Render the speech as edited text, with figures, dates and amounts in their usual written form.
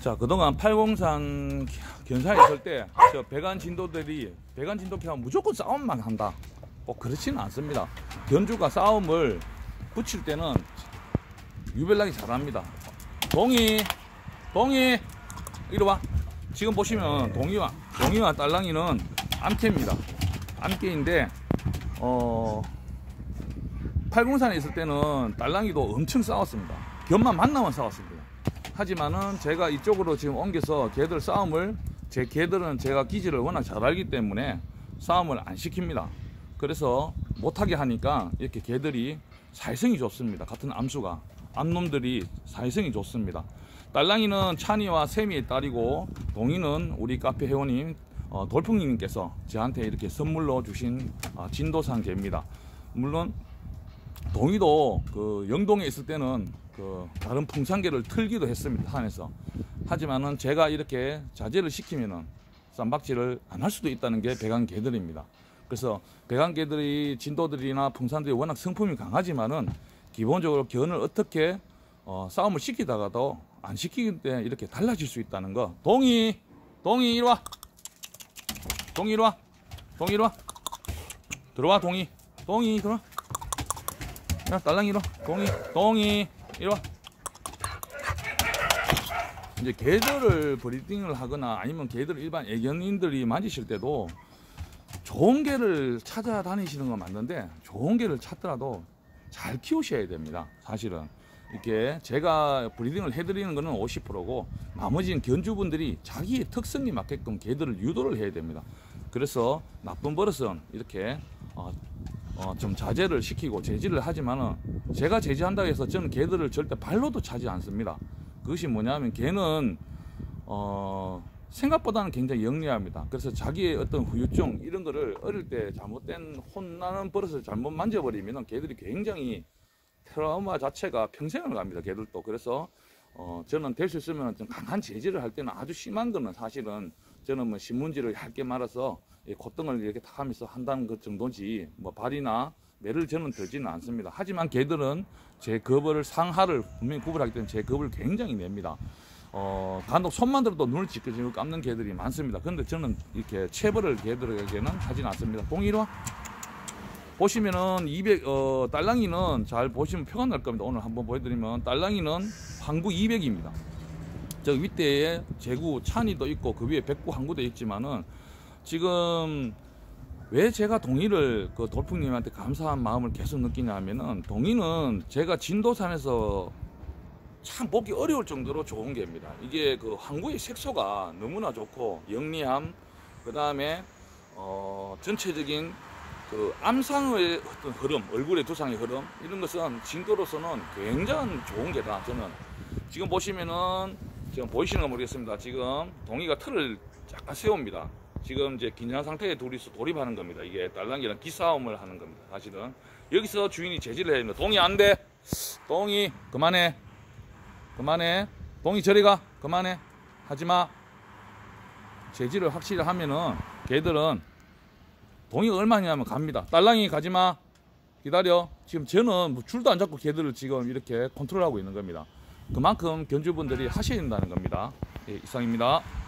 자, 그동안 팔공산 견사에 있을 때 저 배관 진도들이 배관 진도기 하면 무조건 싸움만 한다. 꼭 그렇지는 않습니다. 견주가 싸움을 붙일 때는 유별나게 잘합니다. 동이 이리 와. 지금 보시면 동이와 딸랑이는 암캐입니다. 암캐인데 팔공산에 있을 때는 딸랑이도 엄청 싸웠습니다. 견만 만나면 싸웠습니다. 하지만은 제가 이쪽으로 지금 옮겨서 걔들 싸움을, 제 걔들은 제가 기지를 워낙 잘 알기 때문에 싸움을 안 시킵니다. 그래서 못하게 하니까 이렇게 걔들이 사회성이 좋습니다. 같은 암수가 암놈들이 사회성이 좋습니다. 딸랑이는 찬이와 세미의 딸이고, 동이는 우리 카페 회원님 돌풍님께서 저한테 이렇게 선물로 주신 진도산 개입니다. 물론 동이도 그 영동에 있을 때는 그 다른 풍산개를 틀기도 했습니다, 산에서. 하지만은 제가 이렇게 자제를 시키면은 쌈박질을 안 할 수도 있다는 게 배관개들입니다. 그래서 배관개들이 진도들이나 풍산들이 워낙 성품이 강하지만은 기본적으로 견을 어떻게 싸움을 시키다가도 안 시키기 때문에 이렇게 달라질 수 있다는 거. 동이 이리 와. 동이 이리 와. 동이 이리 와. 들어와. 동이 들어와. 야, 딸랑이 이리 와. 동이 이리 와. 이제 개들을 브리딩을 하거나 아니면 개들을 일반 애견인들이 만지실 때도 좋은 개를 찾아다니시는 건 맞는데, 좋은 개를 찾더라도 잘 키우셔야 됩니다. 사실은 이렇게 제가 브리딩을 해드리는 거는 50%고 나머지는 견주분들이 자기의 특성에 맞게끔 개들을 유도를 해야 됩니다. 그래서 나쁜 버릇은 이렇게 좀 자제를 시키고 제지를 하지만은, 제가 제지한다고 해서 저는 개들을 절대 발로도 차지 않습니다. 그것이 뭐냐면 개는 생각보다는 굉장히 영리합니다. 그래서 자기의 어떤 후유증 이런 거를 어릴 때 잘못된 혼나는 버릇을 잘못 만져버리면 개들이 굉장히 트라우마 자체가 평생을 갑니다. 개들도. 그래서 저는 될 수 있으면 좀 강한 제지를 할 때는, 아주 심한 거는 사실은 저는 뭐 신문지를 얇게 말아서 콧등을 이렇게 탁 하면서 한다는 것 정도지, 뭐 발이나 매를 저는 들지는 않습니다. 하지만 개들은 제 겁을, 상하를 분명히 구분하기 때문에 제 겁을 굉장히 냅니다. 간혹 손만 들어도 눈을 찌그지고 감는 개들이 많습니다. 그런데 저는 이렇게 체벌을 개들에게는 하진 않습니다. 동이 와. 보시면은 딸랑이는 잘 보시면 표가 날 겁니다. 오늘 한번 보여드리면 딸랑이는 항구 200입니다. 저 윗대에 제구 찬이도 있고 그 위에 백구 항구도 있지만은, 지금 왜 제가 동이를 그 돌풍님한테 감사한 마음을 계속 느끼냐 하면은, 동이는 제가 진도산에서 참 보기 어려울 정도로 좋은 개입니다. 이게 그 항구의 색소가 너무나 좋고 영리함, 그 다음에 전체적인 그 암상의 어떤 흐름, 얼굴의 두상의 흐름, 이런 것은 진도로서는 굉장히 좋은 개다. 저는 지금 보시면은, 지금 보이시는 거 모르겠습니다. 지금 동이가 틀을 약간 세웁니다. 지금 이제 긴장 상태에 둘이서 돌입하는 겁니다. 이게 딸랑이랑 기싸움을 하는 겁니다. 사실은 여기서 주인이 제지를 해야 됩니다. 동이 안 돼. 동이 그만해. 동이 저리 가. 그만해. 하지마. 제지를 확실히 하면은 걔들은, 동이가 얼마냐면 갑니다. 딸랑이 가지마. 기다려. 지금 저는 뭐 줄도 안 잡고 걔들을 지금 이렇게 컨트롤하고 있는 겁니다. 그만큼 견주분들이 하셔야 된다는 겁니다. 예, 이상입니다.